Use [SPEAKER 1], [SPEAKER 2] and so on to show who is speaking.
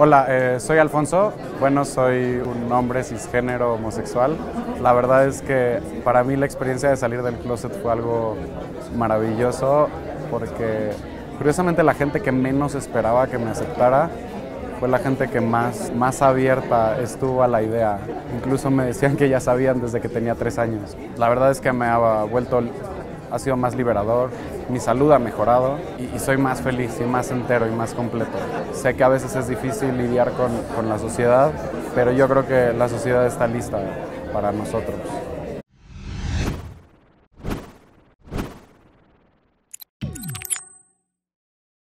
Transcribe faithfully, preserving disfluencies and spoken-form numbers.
[SPEAKER 1] Hola, eh, soy Alfonso. Bueno, soy un hombre cisgénero homosexual. La verdad es que para mí la experiencia de salir del closet fue algo maravilloso porque curiosamente la gente que menos esperaba que me aceptara fue la gente que más, más abierta estuvo a la idea. Incluso me decían que ya sabían desde que tenía tres años. La verdad es que me ha vuelto, ha sido más liberador, mi salud ha mejorado y, y soy más feliz y más entero y más completo. Sé que a veces es difícil lidiar con, con la sociedad, pero yo creo que la sociedad está lista para nosotros.